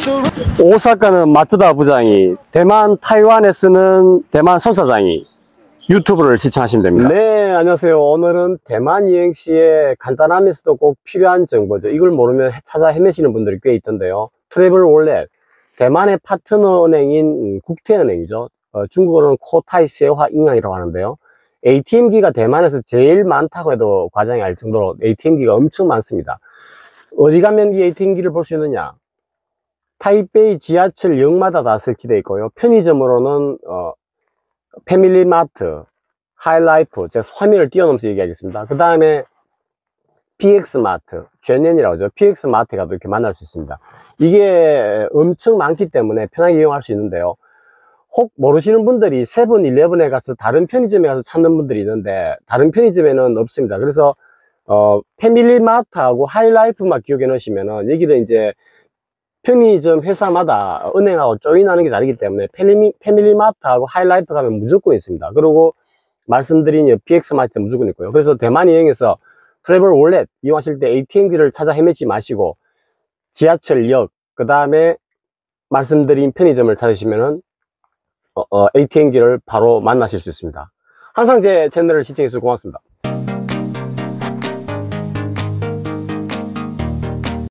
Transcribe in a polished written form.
오사카는 마츠다 부장이, 대만 타이완에서는 대만 손 사장이 유튜브를 시청하시면 됩니다. 네, 안녕하세요. 오늘은 대만 여행 시에 간단하면서도 꼭 필요한 정보죠. 이걸 모르면 찾아 헤매시는 분들이 꽤 있던데요. 트래블 월렛, 대만의 파트너 은행인 국태은행이죠. 중국어로는 코타이세화 인양이라고 하는데요. ATM기가 대만에서 제일 많다고 해도 과장이 알 정도로 ATM기가 엄청 많습니다. 어디 가면 이 ATM기를 볼 수 있느냐? 타이베이 지하철역마다 다 설치되어 있고요. 편의점으로는 패밀리마트, 하이라이프, 제가 화면을 뛰어넘어서 얘기하겠습니다. 그 다음에 PX마트, 젠넨이라고 하죠. PX마트가 또 이렇게 만날 수 있습니다. 이게 엄청 많기 때문에 편하게 이용할 수 있는데요. 혹 모르시는 분들이 세븐일레븐에 가서 다른 편의점에 가서 찾는 분들이 있는데 다른 편의점에는 없습니다. 그래서 패밀리마트하고 하이라이프만 기억해 놓으시면은 여기는 이제 편의점 회사마다 은행하고 조인하는 게 다르기 때문에 패밀리마트하고 하이라이트 가면 무조건 있습니다. 그리고 말씀드린 PX마트 무조건 있고요. 그래서 대만 여행에서 트래블 월렛 이용하실 때 ATM기를 찾아 헤매지 마시고 지하철역, 그 다음에 말씀드린 편의점을 찾으시면은 ATM기를 바로 만나실 수 있습니다. 항상 제 채널을 시청해 주셔서 고맙습니다.